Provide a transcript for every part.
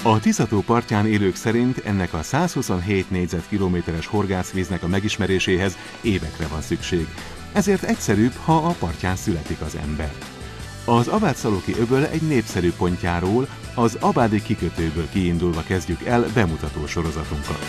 A Tisza-tó partján élők szerint ennek a 127 négyzetkilométeres horgászvíznek a megismeréséhez évekre van szükség. Ezért egyszerűbb, ha a partján születik az ember. Az Abátszalóki öböl egy népszerű pontjáról, az Abádi kikötőből kiindulva kezdjük el bemutató sorozatunkat.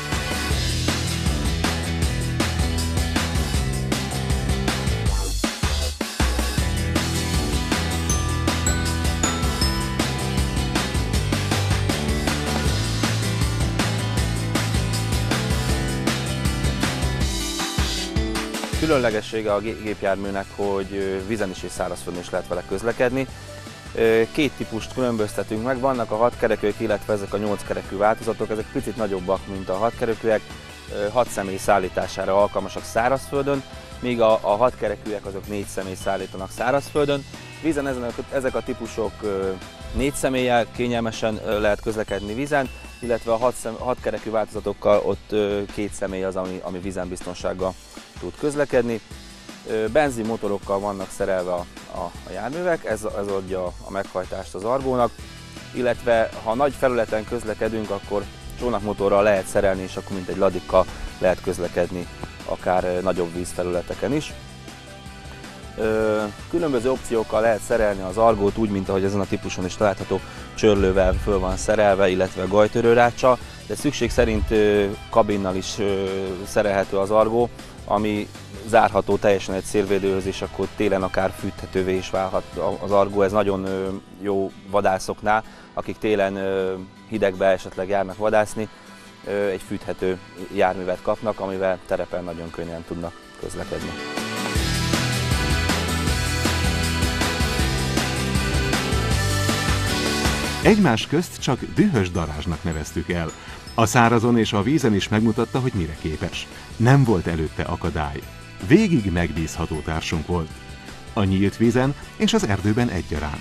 Különlegessége a gépjárműnek, hogy vízen is és szárazföldön is lehet vele közlekedni. Két típust különböztetünk meg, vannak a 6 kerekűek, illetve ezek a 8 kerekű változatok, ezek picit nagyobbak, mint a 6 kerekűek, 6 személy szállítására alkalmasak szárazföldön, míg a 6 kerekűek azok 4 személy szállítanak szárazföldön. Vízen ezek a típusok 4 személlyel kényelmesen lehet közlekedni vízen, illetve a 6 kerekű változatokkal ott 2 személy az, ami vízen biztonsággal tud közlekedni. Benzinmotorokkal vannak szerelve a járművek, ez adja a meghajtást az Argónak, illetve ha nagy felületen közlekedünk, akkor csónakmotorral lehet szerelni, és akkor mint egy ladikkal lehet közlekedni akár nagyobb vízfelületeken is. Különböző opciókkal lehet szerelni az Argót, úgy, mint ahogy ezen a típuson is található, csörlővel föl van szerelve, illetve gajtörőráccsal, de szükség szerint kabinnal is szerelhető az Argó, ami zárható teljesen egy szélvédőhöz, és akkor télen akár fűthetővé is válhat az Argó. Ez nagyon jó vadászoknál, akik télen hidegbe esetleg járnak vadászni, egy fűthető járművet kapnak, amivel terepen nagyon könnyen tudnak közlekedni. Egymás közt csak dühös darázsnak neveztük el. A szárazon és a vízen is megmutatta, hogy mire képes. Nem volt előtte akadály. Végig megbízható társunk volt. A nyílt vízen és az erdőben egyaránt.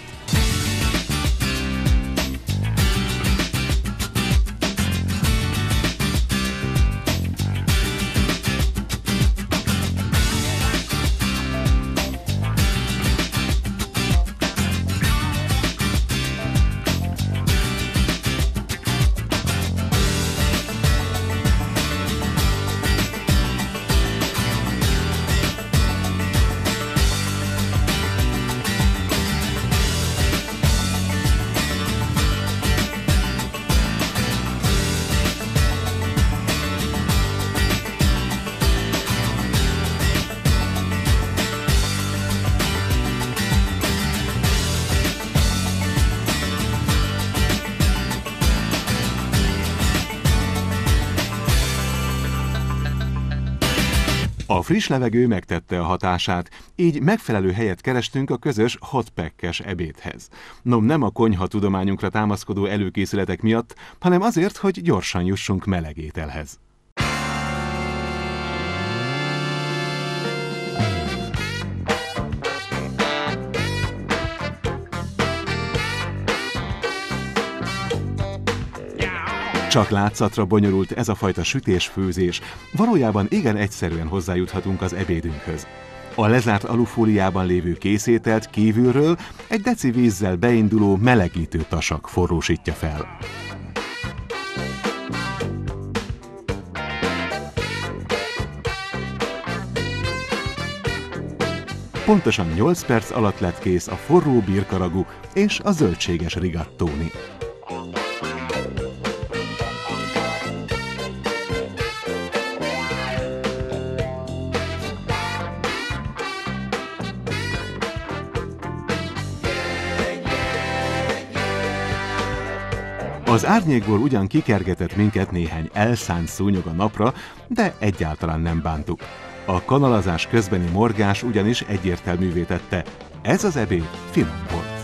A friss levegő megtette a hatását, így megfelelő helyet kerestünk a közös hotpack-es ebédhez. No, nem a konyha tudományunkra támaszkodó előkészületek miatt, hanem azért, hogy gyorsan jussunk meleg ételhez. Csak látszatra bonyolult ez a fajta sütés-főzés, valójában igen egyszerűen hozzájuthatunk az ebédünkhöz. A lezárt alufóliában lévő készételt kívülről egy deci vízzel beinduló melegítő tasak forrósítja fel. Pontosan 8 perc alatt lett kész a forró birkaragú és a zöldséges rigattóni. Az árnyékból ugyan kikergetett minket néhány elszánt szúnyog a napra, de egyáltalán nem bántuk. A kanalazás közbeni morgás ugyanis egyértelművé tette, ez az ebéd finom volt.